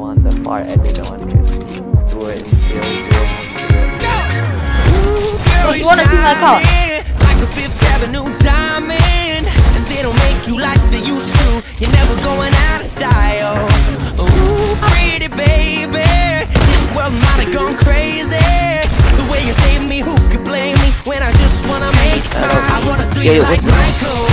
on the far edge, no one can do it in 0.0. Hey, you wanna see my car? Like a Fifth Avenue diamond, and they don't make you like they used to. You're never going out of style. Ooh, pretty baby, this world might have gone crazy. The way you saved me, who could blame me when I just wanna make you smile? I wanna do you like Michael.